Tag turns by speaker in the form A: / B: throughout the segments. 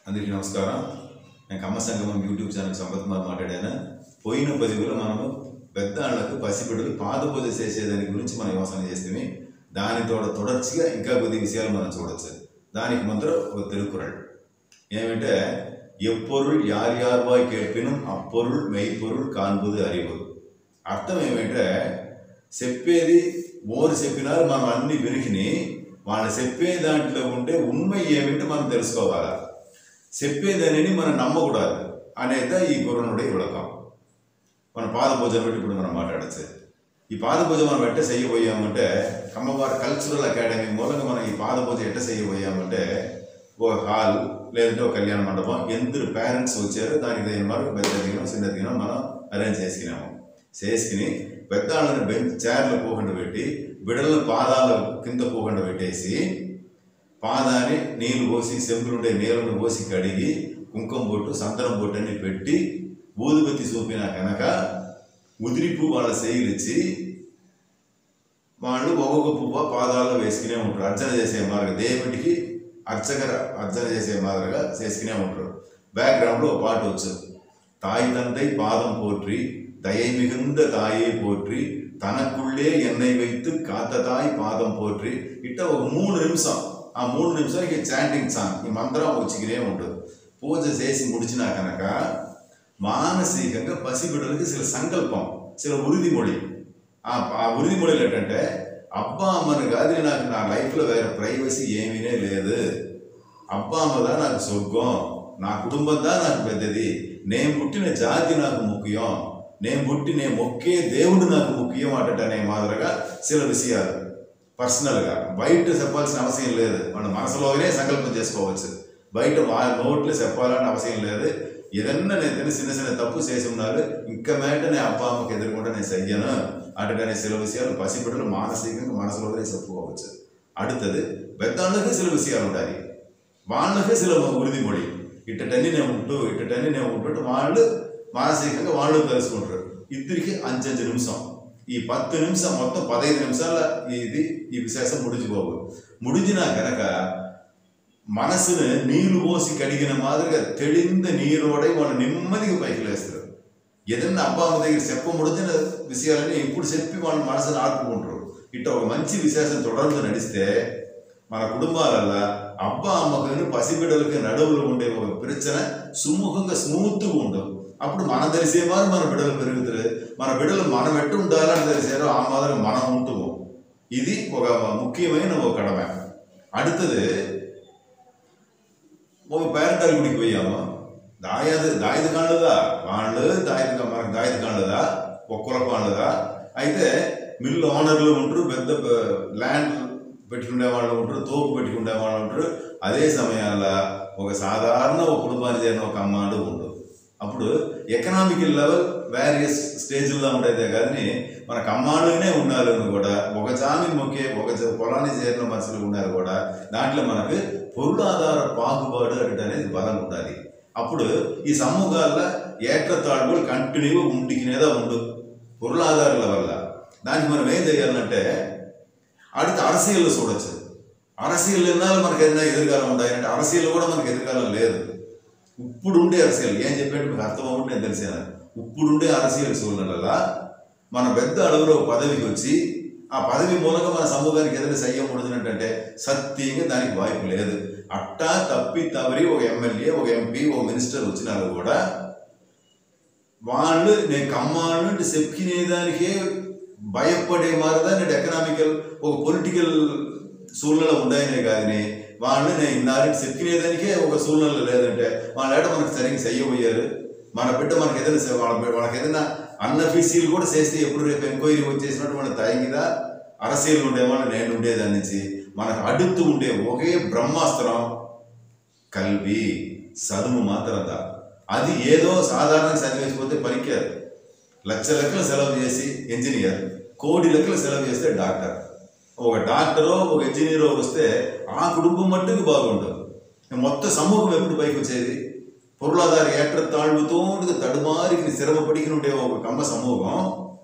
A: అందరికీ నమస్కారం. నేను కమ్మ సంగమం యూట్యూబ్ ఛానల్ సంపత్ కుమార్ మాట్లాడాను. పోయిన 10 రోజులు మనము పెద్దవాళ్లకు పసిబిడ్డలు పాదపూజ చేసేదాని గురించి మనం యోచన చేస్తే దానితో తొడర్చిగా ఇంకా కొద్ది విషయాలు మనం చూడొచ్చు. దానికి మాత్రం ఒక తిరుకురల్ ఏమంటే ఎప్పొరుள் యార్ యార్వాయ్ కేట్పినం అప్పొరుள் మెయ్పొరుள் కాన్బుదు அறிவு. అర్థం ఏమంటే చెప్పేది ఓరు చెప్పినారు మనం అన్ని విరిగిని వాళ్ళు చెప్పే దాంట్లో ఉండే ఉண்மை ఏమిటో మనం తెలుసుకోవాలా, చెప్పేదనేది మనం నమ్మకూడదు అనేది ఈ గురునుడి విளக்கம். మన పాద పూజ బట్టి ఇప్పుడు మనం మాట్లాడచ్చు. ఈ పాద పూజ మనం ఎట్ట చేయబోయామంటే కమ్మవారి కల్చరల్ అకాడమీ మూలంగా మనం ఈ పాద పూజ ఎట్ట చేయబోయామంటే ఒక హాల్ లేదంటే ఒక కళ్యాణ మండపం ఎందరు పేరెంట్స్ వచ్చారో దానికి తగిన వరకు పెద్ద దిగిన చిన్న దిగిన మనం అరేంజ్ చేసుకున్నాము. చేసుకుని పెద్దవాళ్ళని బెంచ్ చైర్లు పోకుండా పెట్టి బిడల పాదాల కింద పోకుండా పెట్టేసి పాదాన్ని నీళ్ళు పోసి సెంపులుండే నీళ్ళను పోసి కడిగి కుంకుమ బొట్టు సంతనం బొట్టు అన్ని పెట్టి ఊదుబత్తి చూపినా కనుక ఉదిరిపు వాళ్ళ శైలిచ్చి వాళ్ళు ఒక్కొక్క పువ్వు పాదాల్లో వేసుకునే ఉంటారు. అర్చన చేసే మాదిరిగా దేవుడికి అర్చన చేసే మాదిరిగా చేసుకునే ఉంటారు. బ్యాక్గ్రౌండ్లో ఒక పాట వచ్చు, తాయి తండ్రి పాదం పోற்றி దயை మిகுந்த தாயை போற்றி తనకుళ్ళే ఎన్నై వైతు కాతతాయి పాదం పోற்றி ఇట్ట ఒక 3 నిమిషం. ఆ 3 నిమిషాలకి చాంటింగ్ సాంగ్ ఈ మంత్రం వచ్చికినే ఉంటుంది. పూజ చేసి ముడిచినా కనుక మానసికంగా పసిబిడ్డలకి చిల సంకల్పం చిల ఉరిదిమొళి. ఆ ఉరిదిమొళిలు ఏంటంటే అబ్బా అమ్మని కాదు నాకు నా లైఫ్లో వేరే ప్రైవసీ ఏమీనే లేదు, అబ్బా అమ్మదా నాకు స్వర్గం, నా కుటుంబందా నాకు పెద్దది, నేను పుట్టిన జాతి నాకు ముఖ్యం, నేను మొక్కే దేవుడు నాకు ముఖ్యం అనే మాదిరిగా చిల విషయాలు పర్సనల్గా బయట చెప్పాల్సిన అవసరం లేదు. మన మనసులోనే సంకల్పం చేసుకోవచ్చు, బయట నోట్లో చెప్పాలని అవసరం లేదు. ఏదన్నా నేను చిన్న తప్పు చేసి ఉన్నారు ఇంకా మేట నేను అబ్బా అమ్మకి ఎదురుకుండా నేను చెయ్యను అటనే చిల విషయాలు పసిబిడ్డలు మానసికంగా మనసులోనే చెప్పుకోవచ్చు. அடுத்தது పెద్దవాళ్ళకి చిల విషయాలు ఉండాలి, వాళ్ళకే చిల ఉరిదిమొళి ఇట్టని నేను ఉంటూ వాళ్ళు మానసికంగా వాళ్ళు తెలుసుకుంటారు. ఇద్దరికి 5 నిమిషం. ఈ 10 నిమిషం మొత్తం 15 నిమిషాల ఈ విశేషం ముడిచిపోవు. ముడిచినా కనుక మనసును నీళ్లు పోసి కడిగిన మాదిరిగా తెడింద నీరోడై వాళ్ళు నెమ్మదిగా పైకి లేస్తారు. ఏదన్నా అబ్బా అమ్మ దగ్గర చెప్పముడిచిన విషయాలని ఇప్పుడు చెప్పి వాళ్ళ మనసును ఆడుకుంటారు. ఇట్లా ఒక మంచి విశేషం తొడర్లు నడిస్తే మన కుటుంబాలల్లో అబ్బా అమ్మకు పసిబిడ్డలకి నడువులు ఉండే ఒక ప్రచన సుముఖంగా స్మూత్గా ఉండవు. అప్పుడు మనం తెలిసేవారు మన బిడ్డలు పెరుగుతారు. మన బిడ్డలు మనం ఎట్టు ఉండాలని తెలిసారో ఆ మాదిరి మనం ఉంటాము. ఇది ఒక ముఖ్యమైన ఒక కడమ. அடுத்தது ఒక పేరెంటాల గుడికి పోయాము. దాయిది కాళ్ళదా వాళ్ళు మనకు దాయిది కాళ్ళదా ఒక్కలకు వాళ్ళదా అయితే మిల్లు ఓనర్లు ఉంటారు, పెద్ద ల్యాండ్ పెట్టుకునే వాళ్ళు ఉంటారు, తోపు పెట్టుకునే వాళ్ళు ఉంటారు. అదే సమయాల్లో ఒక సాధారణ ఒక కుటుంబానికి చేరిన ఒక అమ్మాడు ఉండదు. అప్పుడు ఎకనామికల్ లెవెల్ వేరియస్ స్టేజ్లో ఉండేదే కానీ మనకు అమ్మాడునే ఉండాలని కూడా ఒక జామిని మొక్కే ఒక పొలాన్ని చేరిన మనుషులు ఉన్నారు కూడా దాంట్లో మనకు పొరులాధార పాకుబాటు అనేది బలం ఉండాలి. అప్పుడు ఈ సమూహాల్లో ఏకతాడులు కంటిన్యూగా ఉంటికినేదా ఉండు పొరులాధారాల వల్ల. దానికి మనం ఏం చేయాలంటే అడితే అరసీలు చూడొచ్చు. అరసీలు ఎన్నాళ్ళు మనకు ఏదైనా ఎదురుగాలం ఉంటాయంటే అరసీలు కూడా మనకు ఎదురుగాలం లేదు. ఇప్పుడుండే అరసీలు ఏం చెప్పేట్టు మీకు అర్థమవుతుంది నేను తెలిసాను. ఇప్పుడుండే అరసీలు చూడడం మన పెద్ద అడుగులో పదవికి వచ్చి ఆ పదవి మూలంగా మన సమూహానికి ఏదైనా సయ్యం ఉడిచినట్టంటే సత్యంగా దానికి వాய்ப்பு లేదు. అట్టా తప్పి తవరి ఒక ఎమ్మెల్యే ఒక ఎంపీ ఒక మినిస్టర్ వచ్చినారు కూడా వాళ్ళు నేను కమ్మాళ్ళంటే చెప్పుకునేదానికే భయపడే మారదా నేను ఎకనామికల్ ఒక పొలిటికల్ సూళ్ళలో ఉన్నాయనే కాదని వాళ్ళు నేను ఇన్నారని చెప్పుకునేదానికే ఒక సూళ్ళలో లేదంటే వాళ్ళ ఏట మనకు సరిగ్గా చెయ్యబోయారు. మన బిడ్డ మనకి ఏదైనా వాళ్ళకి ఏదైనా అన్అఫీషియల్ కూడా చేస్తే ఎప్పుడు రేపు ఎంక్వైరీ వచ్చేసినట్టు మన తయంగిదా అరసీలు ఉండేవాళ్ళు నేను ఉండేదాని నుంచి మనకు అడుగుతూ ఉండే ఒకే బ్రహ్మాస్త్రం కల్వి చదువు మాత్రదా. అది ఏదో సాధారణంగా చదివేసిపోతే పనికిరాదు. లక్షలు సెలవు చేసి ఇంజనీర్, కోటి లెక్కలు సెలవు చేస్తే డాక్టర్. ఒక డాక్టరో ఒక ఇంజనీరో వస్తే ఆ కుటుంబం మట్టుకు బాగుండదు. మొత్తం సమూహం ఎప్పుడు పైకి వచ్చేది పొరులాధార ఏట్ర తాళ్వుతో తడుమారికి స్థిరమపడికి ఉండే ఒక కమ్మ సమూహం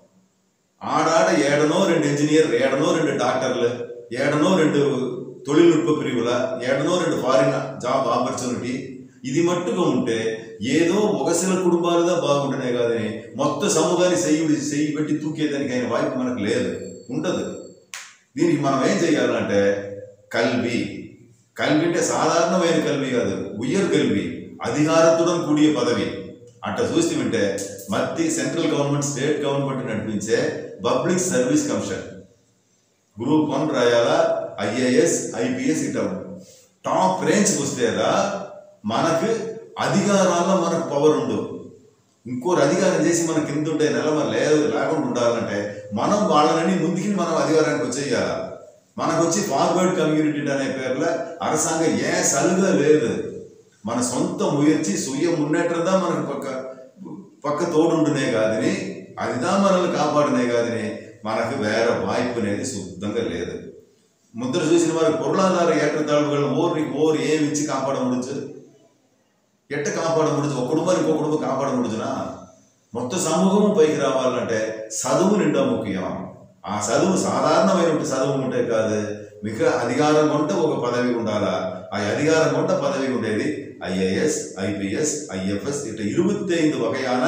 A: ఆడాడ ఏడనో 2 ఇంజనీర్, ఏడనో 2 డాక్టర్లు, ఏడనో 2 தொழில்நுட்ப பிரிவுல ஏடனோ 2 ஃபாரின் ஜாப் ஆப்பர்ச்சுனிட்டி ఇది మట్టుగా ఉంటే ఏదో ఒకసిల కుటుంబాలుగా బాగుంటున్నాయి కాదని మొత్తం సమూహాన్ని చెయ్యి పెట్టి తూకేదానికి అయిన వాய்ப்பு మనకు లేదు, ఉండదు. దీనికి మనం ఏం చేయాలంటే కల్వి అంటే సాధారణమైన కల్వి కాదు, ఉయ్యర్ కల్వి, అధికారத்துடன் కూడియ పదవి. అట్లా చూసి వింటే మధ్య సెంట్రల్ గవర్నమెంట్ స్టేట్ గవర్నమెంట్ నడిపించే పబ్లిక్ సర్వీస్ కమిషన్ గ్రూప్ 1 రాయాలా, IAS IPS ఇట్లా టాప్ రేంజ్కి వస్తేదా మనకు అధికారాల్లో మనకు పవర్ ఉండదు. ఇంకోరు అధికారం చేసి మనకు కింద ఉంటే లేకుండా ఉండాలంటే మనం వాళ్ళని ముందుకి మనం అధికారానికి వచ్చేయాల. మనకు వచ్చి ఫార్వర్డ్ కమ్యూనిటీ అనే పేర్లో అరసాంగం ఏ సలుగా లేదు. మన సొంత ముయర్చి సుయ మున్నేటదా మనకు పక్క తోడుంటునే కాదని అదిదా మనల్ని కాపాడునే కాదని మనకు వేరే వాய்ப்பு అనేది శుద్ధంగా లేదు. ముద్ర చూసిన వారికి పొరులాధార ఏற்றத்தாழ்வுகள் ఓరు ఏమి ఇచ్చి కాపాడ ముడుచు, ఎట్ట కాపాడ ముడుచు, ఒక కుటుంబానికి ఇంకో కుటుంబం కాపాడ ముడుచునా? మొత్తం సమూహము పైకి రావాలంటే చదువు నిండా ముఖ్యం. ఆ చదువు సాధారణమైన చదువు ఉంటే కాదు, మిగ అధికారం కొంట ఒక పదవి ఉండాలా. ఆ అధికారం కొంట పదవి ఉండేది IAS IPS IFS ఇట్లా 25 వగైన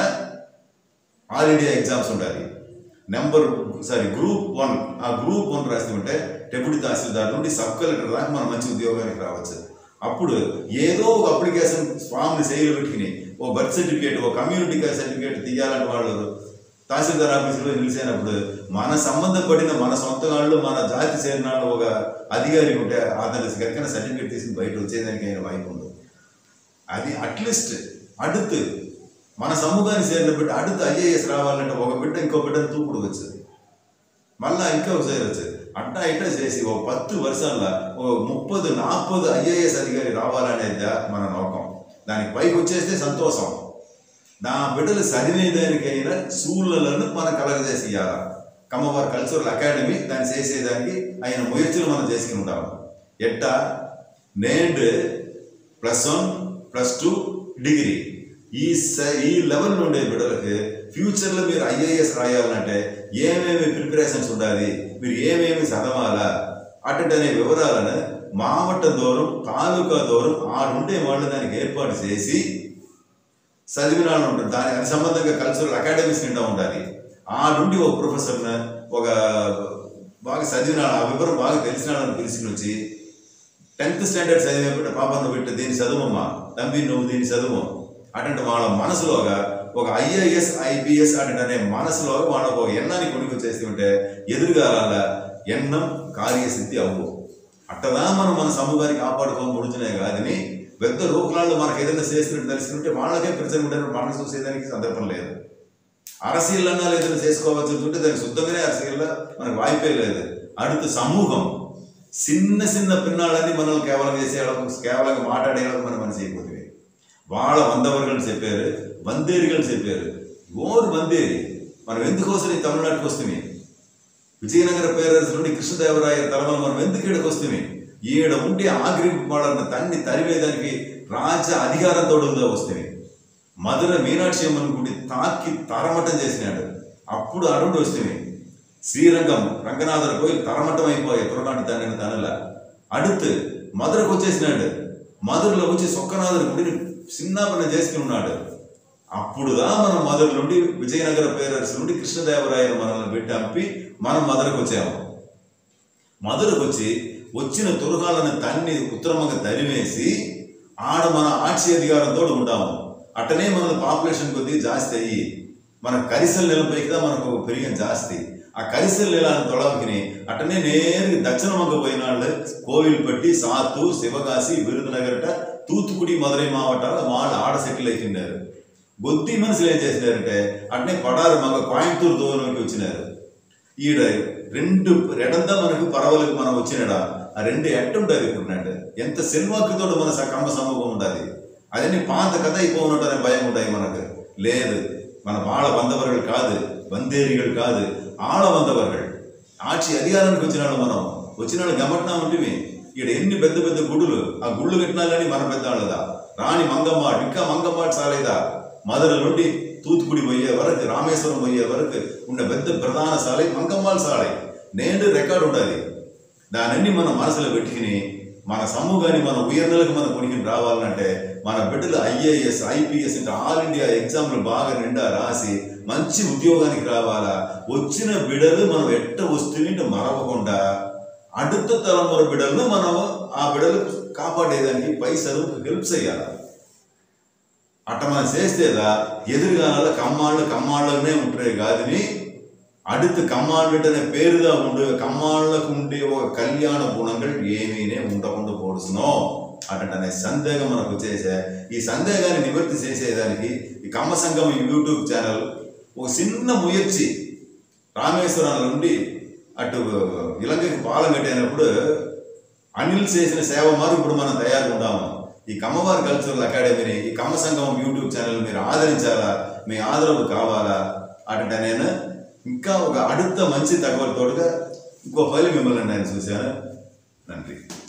A: ఆల్ ఇండియా ఎగ్జామ్స్ ఉండాలి. గ్రూప్ 1, ఆ గ్రూప్ 1 రాసి ఉంటే డెప్యూటీ తహసీల్దార్ నుండి సబ్ కలెక్టర్ దాకా మనం మంచి ఉద్యోగానికి రావచ్చు. అప్పుడు ఏదో ఒక అప్లికేషన్ ఫామ్ని సేలు పెట్టుకుని ఓ బర్త్ సర్టిఫికేట్, ఓ కమ్యూనిటీ సర్టిఫికేట్ తీయాలని వాళ్ళు తహసీల్దార్ ఆఫీసులో నిలిచినప్పుడు మన సంబంధపడిన మన సొంత వాళ్ళు, మన జాతి చేరిన వాళ్ళు ఒక అధికారి ఉంటే అతని ఎక్కడికైనా సర్టిఫికేట్ తీసుకుని బయట వచ్చేదానికి అయిన వాய்ப்பு ఉండదు. అది అట్లీస్ట్ అడుతు మన సమూహాన్ని చేరిన బిడ్డ అడుతు IAS రావాలంటే ఒక బిడ్డ ఇంకో బిడ్డను తూపుడు వచ్చేది, మళ్ళా ఇంకా వచ్చేది. అట్టా ఇట్టా చేసి ఓ 10 వర్షాల్లో ఓ 30-40 IAS అధికారి రావాలనేది మన నోకం. దానికి పైకి వచ్చేస్తే సంతోషం. నా బిడ్డలు చదివేదానికైనా స్కూళ్ళను మనం కలగజేసి ఇవ్వాలి. కమ్మవారి కల్చరల్ అకాడమీ దాన్ని చేసేదానికి ఆయన ముయర్చులు మనం చేసుకుని ఉంటాము. ఎట్టా నేడు +1 +2 డిగ్రీ ఈ లెవెల్లో ఉండే బిడ్డలకి ఫ్యూచర్లో మీరు IAS రాయాలంటే ఏమేమి ప్రిపరేషన్స్ ఉండాలి, మీరు ఏమేమి చదవాలా అనే వివరాలను మావట్ట దూరం తాలూకా దూరం ఆడుండే వాళ్ళు దానికి ఏర్పాటు చేసి చదివిన వాళ్ళు ఉంటారు. దానికి సంబంధంగా కల్చరల్ అకాడమీస్ నిండా ఉండాలి. ఆ నుండి ఒక ప్రొఫెసర్ని ఒక బాగా చదివిన ఆ వివరం బాగా తెలిసిన వాళ్ళని పిలిచి వచ్చి 10th స్టాండర్డ్ చదివే పాపను పెట్టి దీన్ని చదువమ్మా, తంబి నువ్వు దీన్ని చదువు అటువంటి వాళ్ళ మనసులోగా ఒక IAS IPS అనే మనసులో వాళ్ళకు ఒక ఎన్నాన్ని కొనుక్కు చేస్తూ ఉంటే ఎదురుగా ఎన్నం కార్యసిద్ధి అవ్వు. అట్టదా మనం మన సమూహాన్ని కాపాడుకోని ముడుచునే కాదని పెద్ద రూపలాళ్ళు మనకు ఏదైనా చేస్తున్నట్టు తెలుసుకుంటే వాళ్ళకే ప్రజలు ఉంటే మనకు చూసేదానికి సందర్భం లేదు. అరసీలన్నా ఏదైనా చేసుకోవచ్చు అంటే దానికి శుద్ధంగానే అరసీల్లో మనకు వాయిపే లేదు. అడుగు సమూహం చిన్న పిన్నాళ్ళని మనల్ని కేవలం చేసేవాళ్ళకు కేవలంగా మాట్లాడేవాళ్ళకు మనం మనిషి అయిపోతుంది. వాళ్ళ వందవర్గలు చెప్పారు, వందేరిగలు చెప్పారు. ఓరు వందేరి మనం ఎందుకోసం ఈ తమిళనాడుకి వస్తుంది, విజయనగర పేరరసు నుండి కృష్ణదేవరాయ తలమల మనం ఎందుకు ఈడకి వస్తుంది, ఈడ ఉంటే ఆగ్రి వాళ్ళని తన్ని తరివేదానికి రాజ అధికారంతో వస్తుంది. మధుర మీనాక్షి అమ్మని గుడి తాకి తరమట్టం చేసినాడు. అప్పుడు అరుణుడు వస్తుంది. శ్రీరంగం రంగనాథుడు పోయి తరమట్టం అయిపోయాయి తురకాంటి తండ్రిని తనలా అడుతు మధురకు వచ్చేసినాడు. మధురలో వచ్చి సొక్కనాథుడి గుడిని చిన్నాపన చేసుకుని ఉన్నాడు. అప్పుడుదా మనం మధుర నుండి విజయనగర పేరరసు నుండి కృష్ణదేవరాయలు మనల్ని పెట్టి అంపి మనం మధురకు వచ్చాము. మధురకు వచ్చి వచ్చిన తురకాలను తన్ని ఉత్తరమంగా తరివేసి ఆడ మన ఆட்சி అధికారంతో ఉంటాము. అట్టనే మన పాపులేషన్ కొద్దిగా జాస్తి అయ్యి మన కరిసల నెలపైకిదా మనకు పెరిగిన జాస్తి. ఆ కరిసల నెలను తొలగిని అట్టనే నేరుగా దక్షిణమంగ పోయిన వాళ్ళు కోవిల్పట్టి, సాత్తు, శివకాశి, విరుదునగరట, తూత్తుకుడి, మధురై మావటాల వాళ్ళు ఆడ సెటిల్ అవుతున్నారు. బొద్ది మనుషులు ఏం చేసినారంటే అట్నే పడారు మగ కోయంబత్తూరు దూరంలోకి వచ్చినారు. ఈడ రెండంతా మనకు పరవలకు మనం వచ్చినాడా ఆ రెండు ఎట్టుంటుంది ఇప్పుడు ఎంత సెల్వాక్కుతో మన కమ్మ సమూహం ఉండాలి. అదే పాత కథ అయిపోయినట్టు భయం ఉంటాయి మనకు లేదు. మన వాళ్ళ వందవర్గలు కాదు, వందేరిగలు కాదు, ఆళ్ళ వందవర్గలు ఆட்சி అధికారానికి వచ్చిన వాళ్ళు మనం వచ్చిన వాళ్ళు గమట్నా ఉంటుంది. ఈడ ఎన్ని పెద్ద పెద్ద గుడులు, ఆ గుళ్ళు కట్టినాలని మన పెద్ద వాళ్ళదా రాణి మంగమ్మ ఇంకా మంగమ్మ సాలేదా మధుర నుండి తూత్తుకుడి పోయే వరకు రామేశ్వరం పోయే వరకు ఉండే పెద్ద ప్రధాన సాలై మంగమ్మాల సాలై నేడు రికార్డు ఉండాలి. దానన్నీ మనం మనసులో పెట్టుకుని మన సమూహాన్ని మన ఉయర్నలకు మన కొనికి రావాలంటే మన బిడ్డలు IAS IPS అంటే ఆల్ ఇండియా ఎగ్జామ్లు బాగా నిండా రాసి మంచి ఉద్యోగానికి రావాలా. వచ్చిన బిడ్డలు మనం ఎట్ట వస్తువుని మరవకుండా அடுத்த తలముర బిడ్డలను మనం ఆ బిడ్డలు కాపాడేదానికి పై చదువుకు హెల్ప్ చేయాలి. అట్ట మనం చేస్తేదా ఎదురుగానాల కమ్మాళ్ళనే ఉంటాయి కాదని அடுத்து కమ్మాళ్ళ పేరుగా ఉండే కమ్మాళ్ళకు ఉండే ఒక కళ్యాణ గుణంగా ఏమీనే ఉండకుండా పోడుసునో అటనే సందేహం మనకు వచ్చేసే. ఈ సందేహాన్ని నివృత్తి చేసేదానికి ఈ కమ్మ సంఘం యూట్యూబ్ ఛానల్ ఒక చిన్న ముయర్చి రామేశ్వరం నుండి అటు ఇలంకకి పాలం కట్టినప్పుడు అనిల్ చేసిన సేవ మారు ఇప్పుడు మనం తయారు ఉంటాము. ఈ కమ్మవారి కల్చరల్ అకాడమీని ఈ కమ్మ సంఘం యూట్యూబ్ ఛానల్ మీరు ఆదరించాలా, మీ ఆదరవు కావాలా అట నేను ఇంకా ఒక అడుగుత మంచి తగవలతోడుగా ఇంకో ఫైల్ మిమ్మల్ని నేను చూశాను. నன்றి.